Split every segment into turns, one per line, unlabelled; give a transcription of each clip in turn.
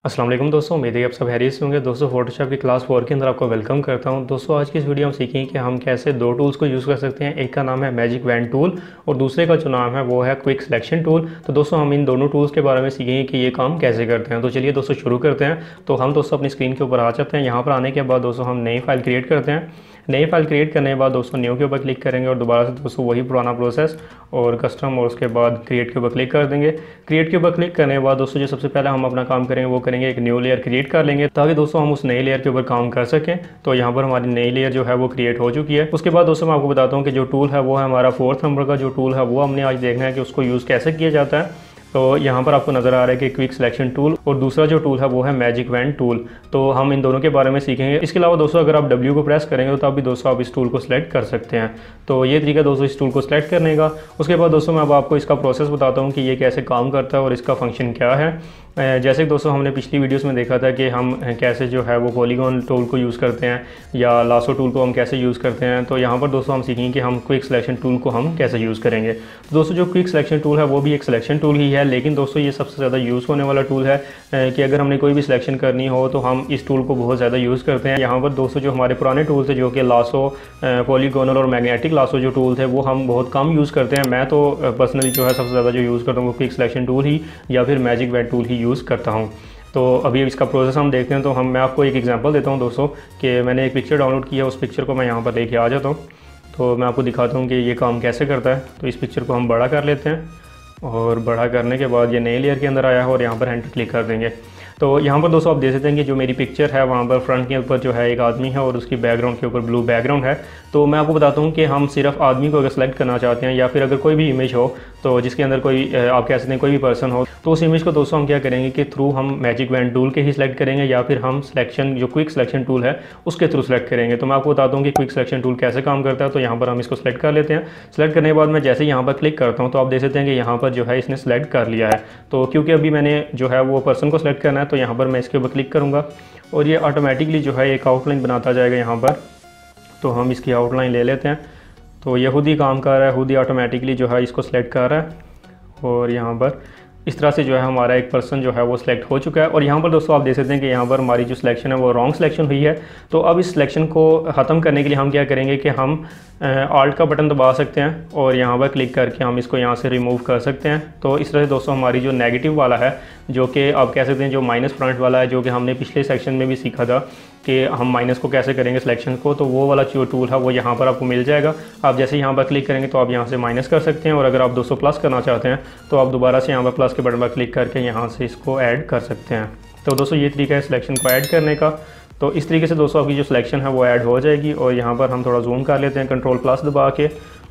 अस्सलाम वालेकुम दोस्तों, उम्मीद है कि आप सब खैरियत से होंगे। दोस्तों फोटोशॉप की क्लास 4 के अंदर आपको वेलकम करता हूं। दोस्तों आज की इस वीडियो में सीखेंगे कि हम कैसे दो टूल्स को यूज़ कर सकते हैं। एक का नाम है मैजिक वैन टूल और दूसरे का जो नाम है वो है क्विक सिलेक्शन टूल। तो दोस्तों हम इन दोनों टूल्स के बारे में सीखेंगे कि ये काम कैसे करते हैं। तो चलिए दोस्तों शुरू करते हैं। तो हम दोस्तों अपनी स्क्रीन के ऊपर आ जाते हैं। यहाँ पर आने के बाद दोस्तों हम नई फाइल क्रिएट करते हैं। नई फाइल क्रिएट करने के बाद दोस्तों न्यू के ऊपर क्लिक करेंगे और दोबारा से दोस्तों वही पुराना प्रोसेस और कस्टम और उसके बाद क्रिएट के ऊपर क्लिक कर देंगे। क्रिएट के ऊपर क्लिक करने के बाद दोस्तों जो सबसे पहले हम अपना काम करेंगे वो करेंगे एक न्यू लेयर क्रिएट कर लेंगे ताकि दोस्तों हम उस नई लेयर के ऊपर काम कर सकें। तो यहाँ पर हमारी नई लेयर जो है वो क्रिएट हो चुकी है। उसके बाद दोस्तों मैं आपको बताता हूँ कि जो टूल है वो है हमारा 4th नंबर का जो टूल है वो हमने आज देखना है कि उसको यूज़ कैसे किया जाता है। तो यहाँ पर आपको नज़र आ रहा है कि क्विक सिलेक्शन टूल और दूसरा जो टूल है वो है मैजिक वैन टूल। तो हम इन दोनों के बारे में सीखेंगे। इसके अलावा दोस्तों अगर आप W को प्रेस करेंगे तो तब भी दोस्तों आप इस टूल को सिलेक्ट कर सकते हैं। तो ये तरीका दोस्तों इस टूल को सिलेक्ट करने का। उसके बाद दोस्तों मैं अब आपको इसका प्रोसेस बताता हूँ कि ये कैसे काम करता है और इसका फंक्शन क्या है। जैसे कि दोस्तों हमने पिछली वीडियोस में देखा था कि हम कैसे जो है वो पॉलीगॉन टूल को यूज़ करते हैं या लासो टूल को हम कैसे यूज़ करते हैं। तो यहाँ पर दोस्तों हम सीखेंगे कि हम क्विक सिलेक्शन टूल को हम कैसे यूज़ करेंगे। तो दोस्तों जो क्विक सिलेक्शन टूल है वो भी एक सिलेक्शन टूल ही है, लेकिन दोस्तों ये सबसे ज़्यादा यूज़ होने वाला टूल है कि अगर हमने कोई भी सिलेक्शन करनी हो तो हम इस टूल को बहुत ज़्यादा यूज़ करते हैं। यहाँ पर दोस्तों जो हमारे पुराने टूल थे जो कि लासो, पॉलीगोनल और मैग्नेटिक लासो जो टूल थे वो हम बहुत कम यूज़ करते हैं। मैं तो पर्सनली जो है सबसे ज़्यादा जो यूज़ करता हूँ वो क्विक सिलेक्शन टूल ही या फिर मैजिक वैन टूल ही यूज़ करता हूँ। तो अभी इसका प्रोसेस हम देखते हैं। तो मैं आपको एक एग्जांपल देता हूँ दोस्तों कि मैंने एक पिक्चर डाउनलोड किया, उस पिक्चर को मैं यहाँ पर लेके आ जाता हूँ। तो मैं आपको दिखाता हूँ कि ये काम कैसे करता है। तो इस पिक्चर को हम बड़ा कर लेते हैं और बड़ा करने के बाद ये नए लेयर के अंदर आया है और यहाँ पर एंटर क्लिक कर देंगे। तो यहाँ पर दोस्तों आप देख सकते हैं कि जो मेरी पिक्चर है वहाँ पर फ्रंट के ऊपर जो है एक आदमी है और उसकी बैकग्राउंड के ऊपर ब्लू बैकग्राउंड है। तो मैं आपको बताता हूँ कि हम सिर्फ आदमी को अगर सेलेक्ट करना चाहते हैं या फिर अगर कोई भी इमेज हो तो जिसके अंदर कोई आप कह सकते हैं कोई भी पर्सन हो, तो उस इमेज को दोस्तों हम क्या करेंगे कि थ्रू हम मैजिक वैन टूल के ही सिलेक्ट करेंगे या फिर हम सिलेक्शन जो क्विक सिलेक्शन टूल है उसके थ्रू सेलेक्ट करेंगे। तो मैं आपको बताता हूँ कि क्विक सिलेक्शन टूल कैसे काम करता है। तो यहाँ पर हम इसको सेलेक्ट कर लेते हैं। सेलेक्ट करने के बाद मैं जैसे यहाँ पर क्लिक करता हूँ तो आप देख सकते हैं कि यहाँ पर जो है इसने सेलेक्ट कर लिया है। तो क्योंकि अभी मैंने जो है वो पर्सन को सेलेक्ट करना है तो यहाँ पर मैं इसके ऊपर क्लिक करूँगा और ये ऑटोमेटिकली जो है एक आउटलाइन बनाता जाएगा यहाँ पर। तो हम इसकी आउटलाइन ले लेते हैं। तो ये खुद ही काम कर रहा है, खुद ही ऑटोमेटिकली जो है इसको सेलेक्ट कर रहा है और यहाँ पर इस तरह से जो है हमारा एक पर्सन जो है वो सिलेक्ट हो चुका है। और यहाँ पर दोस्तों आप देख सकते हैं कि यहाँ पर हमारी जो सिलेक्शन है वो रॉन्ग सिलेक्शन हुई है। तो अब इस सिलेक्शन को ख़त्म करने के लिए हम क्या करेंगे कि हम आल्ट का बटन दबा सकते हैं और यहाँ पर क्लिक करके हम इसको यहाँ से रिमूव कर सकते हैं। तो इस तरह से दोस्तों हमारी जो नेगेटिव वाला है, जो कि आप कह सकते हैं जो माइनस फ्रंट वाला है, जो कि हमने पिछले सेक्शन में भी सीखा था कि हम माइनस को कैसे करेंगे सिलेक्शन को, तो वो वाला जो टूल है वो यहाँ पर आपको मिल जाएगा। आप जैसे यहाँ पर क्लिक करेंगे तो आप यहाँ से माइनस कर सकते हैं और अगर आप दोस्तों प्लस करना चाहते हैं तो आप दोबारा से यहाँ पर प्लस के बटन पर क्लिक करके यहाँ से इसको ऐड कर सकते हैं। तो दोस्तों ये तरीका है सिलेक्शन को ऐड करने का। तो इस तरीके से दोस्तों आपकी जो सिलेक्शन है वो ऐड हो जाएगी। और यहाँ पर हम थोड़ा जूम कर लेते हैं कंट्रोल प्लस दबा के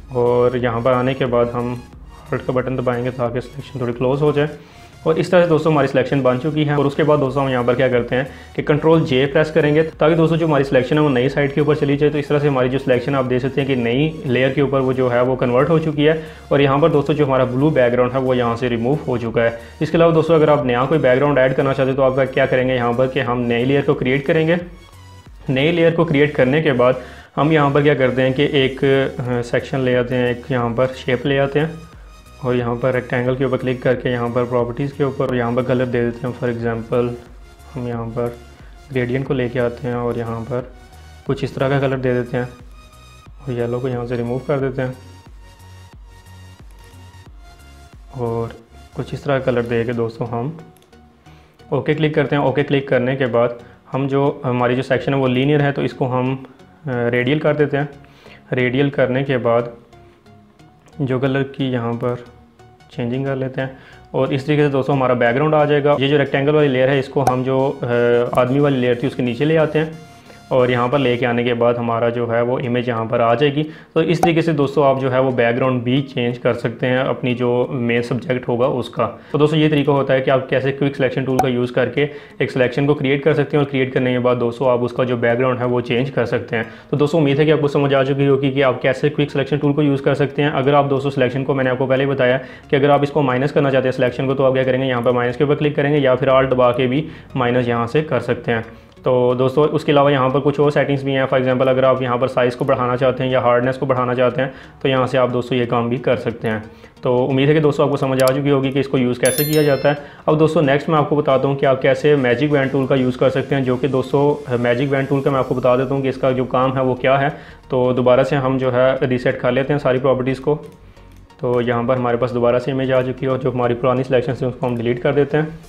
और यहाँ पर आने के बाद हम हल्ट का बटन दबाएंगे ताकि सिलेक्शन थोड़ी क्लोज हो जाए। और इस तरह से दोस्तों हमारी सिलेक्शन बन चुकी है। और उसके बाद दोस्तों हम यहाँ पर क्या करते हैं कि कंट्रोल J प्रेस करेंगे ताकि दोस्तों जो हमारी सिलेक्शन है वो नई साइड के ऊपर चली जाए। तो इस तरह से हमारी जो सिलेक्शन आप देख सकते हैं कि नई लेयर के ऊपर वो जो है वो कन्वर्ट हो चुकी है। और यहाँ पर दोस्तों जो हमारा ब्लू बैकग्राउंड है वो यहाँ से रिमूव हो चुका है। इसके अलावा दोस्तों अगर आप नया कोई बैकग्राउंड ऐड करना चाहते हैं तो आप क्या करेंगे यहाँ पर कि हम नई लेयर को क्रिएट करेंगे। नई लेयर को क्रिएट करने के बाद हम यहाँ पर क्या करते हैं कि एक सेक्शन ले आते हैं, एक यहाँ पर शेप ले आते हैं और यहाँ पर रेक्टेंगल के ऊपर क्लिक करके यहाँ पर प्रॉपर्टीज़ के ऊपर यहाँ पर कलर दे देते हैं। फॉर एग्जांपल हम यहाँ पर ग्रेडियंट को लेके आते हैं और यहाँ पर कुछ इस तरह का कलर दे देते हैं और येलो को यहाँ से रिमूव कर देते हैं और कुछ इस तरह का कलर दे के दोस्तों हम ओके क्लिक करते हैं। ओके क्लिक करने के बाद हम जो हमारी जो सेक्शन है वो लीनियर है तो इसको हम रेडियल कर देते हैं। रेडियल करने के बाद जो कलर की यहाँ पर चेंजिंग कर लेते हैं और इस तरीके से दोस्तों हमारा बैकग्राउंड आ जाएगा। ये जो रेक्टेंगल वाली लेयर है इसको हम जो आदमी वाली लेयर थी उसके नीचे ले आते हैं और यहाँ पर लेके आने के बाद हमारा जो है वो इमेज यहाँ पर आ जाएगी। तो इस तरीके से दोस्तों आप जो है वो बैकग्राउंड भी चेंज कर सकते हैं अपनी जो मेन सब्जेक्ट होगा उसका। तो दोस्तों ये तरीका होता है कि आप कैसे क्विक सिलेक्शन टूल का यूज़ करके एक सिलेक्शन को क्रिएट कर सकते हैं और क्रिएट करने के बाद दोस्तों आप उसका जो बैकग्राउंड है वो चेंज कर सकते हैं। तो दोस्तों उम्मीद है कि आपको समझ आ चुकी होगी कि आप कैसे क्विक सिलेक्शन टूल को यूज़ कर सकते हैं। अगर आप दोस्तों सिलेक्शन को मैंने आपको पहले ही बताया कि अगर आप इसको माइनस करना चाहते हैं सिलेक्शन को तो आप क्या करेंगे यहाँ पर माइनस के ऊपर क्लिक करेंगे या फिर आल्ट दबा के भी माइनस यहाँ से कर सकते हैं। तो दोस्तों उसके अलावा यहाँ पर कुछ और सेटिंग्स भी हैं। फॉर एग्जांपल अगर आप यहाँ पर साइज़ को बढ़ाना चाहते हैं या हार्डनेस को बढ़ाना चाहते हैं तो यहाँ से आप दोस्तों ये काम भी कर सकते हैं। तो उम्मीद है कि दोस्तों आपको समझ आ चुकी होगी कि इसको यूज़ कैसे किया जाता है। अब दोस्तों नेक्स्ट मैं आपको बताता हूँ कि आप कैसे मैजिक वैन टूल का यूज़ कर सकते हैं, जो कि दोस्तों मैजिक वैन टूल का मैं आपको बता देता हूँ कि इसका जो काम है वो क्या है। तो दोबारा से हम जो है रीसेट कर लेते हैं सारी प्रॉपर्टीज़ को। तो यहाँ पर हमारे पास दोबारा से इमेज आ चुकी है और जो हमारी पुरानी सिलेक्शन है उसको हम डिलीट कर देते हैं।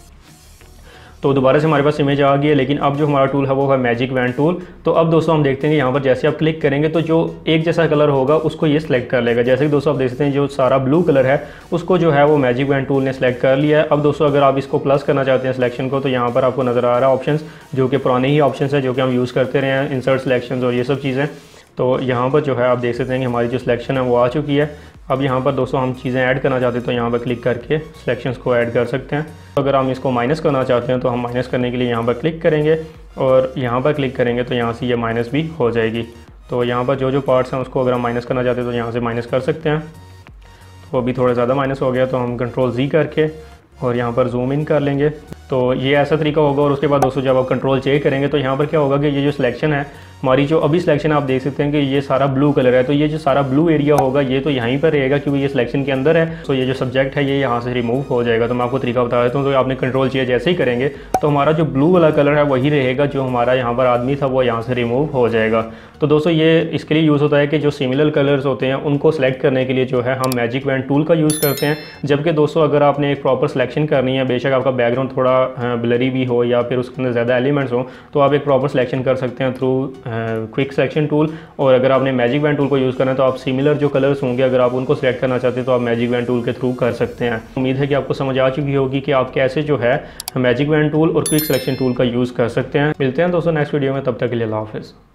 तो दोबारा से हमारे पास इमेज आ गई है, लेकिन अब जो हमारा टूल है वो है मैजिक वैन टूल। तो अब दोस्तों हम देखते हैं कि यहाँ पर जैसे आप क्लिक करेंगे तो जो एक जैसा कलर होगा उसको ये सिलेक्ट कर लेगा। जैसे कि दोस्तों आप देख सकते हैं जो सारा ब्लू कलर है उसको जो है वो मैजिक वैन टूल ने सिलेक्ट कर लिया है। अब दोस्तों अगर आप इसको प्लस करना चाहते हैं सिलेक्शन को, तो यहाँ पर आपको नज़र आ रहा है ऑप्शन, जो कि पुराने ही ऑप्शन है जो कि हम यूज़ करते रहे हैं, इंसर्ट सिलेक्शन और ये सब चीज़ें। तो यहाँ पर जो है आप देख सकते हैं कि हमारी जो सिलेक्शन है वो आ चुकी है। अब यहाँ पर दोस्तों हम चीज़ें ऐड करना चाहते हैं तो यहाँ पर क्लिक करके सिलेक्शंस को ऐड कर सकते हैं। तो अगर हम इसको माइनस करना चाहते हैं तो हम माइनस करने के लिए यहाँ पर क्लिक करेंगे और यहाँ पर क्लिक करेंगे तो यहाँ से ये माइनस भी हो जाएगी। तो यहाँ पर जो जो पार्ट्स हैं उसको अगर हम माइनस करना चाहते हैं तो यहाँ से माइनस कर सकते हैं। तो अभी थोड़ा ज़्यादा माइनस हो गया तो हम कंट्रोल-Z करके और यहाँ पर जूम इन कर लेंगे। तो ये ऐसा तरीका होगा। और उसके बाद दोस्तों जब आप कंट्रोल-J करेंगे तो यहाँ पर क्या होगा कि ये जो सिलेक्शन है हमारी, जो अभी सिलेक्शन आप देख सकते हैं कि ये सारा ब्लू कलर है, तो ये जो सारा ब्लू एरिया होगा ये तो यहीं पर रहेगा क्योंकि ये सिलेक्शन के अंदर है। तो ये जो सब्जेक्ट है ये यहाँ से रिमूव हो जाएगा। तो मैं आपको तरीका बता देता हूँ। तो आपने कंट्रोल-J जैसे ही करेंगे तो हमारा जो ब्लू वाला कलर है वही रहेगा, जो हमारा यहाँ पर आदमी था वो यहाँ से रिमूव हो जाएगा। तो दोस्तों ये इसके लिए यूज़ होता है कि जो सिमिलर कलर्स होते हैं उनको सेलेक्ट करने के लिए जो है हम मैजिक वैन टूल का यूज़ करते हैं। जबकि दोस्तों अगर आपने एक प्रॉपर सिलेक्शन करनी है, बेशक आपका बैकग्राउंड थोड़ा ब्लरी भी हो या फिर उसके अंदर ज़्यादा एलिमेंट्स हो, तो आप एक प्रॉपर सिलेक्शन कर सकते हैं थ्रू क्विक सिलेक्शन टूल। और अगर आपने मैजिक वैन टूल को यूज़ करना है तो आप सिमिलर जो कलर्स होंगे अगर आप उनको सेलेक्ट करना चाहते हैं तो आप मैजिक वैन टूल के थ्रू कर सकते हैं। उम्मीद है कि आपको समझ आ चुकी होगी कि आप कैसे जो है मैजिक वैन टूल और क्विक सिलेक्शन टूल का यूज़ कर सकते हैं। मिलते हैं दोस्तों नेक्स्ट वीडियो में, तब तक के लिए अल्लाह हाफ़िज़।